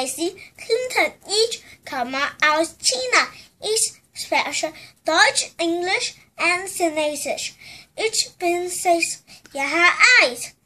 heißt sie Clinton. Ich komme aus China. Ich spreche Deutsch, Englisch und Chinesisch. Ich bin 6 Jahre alt.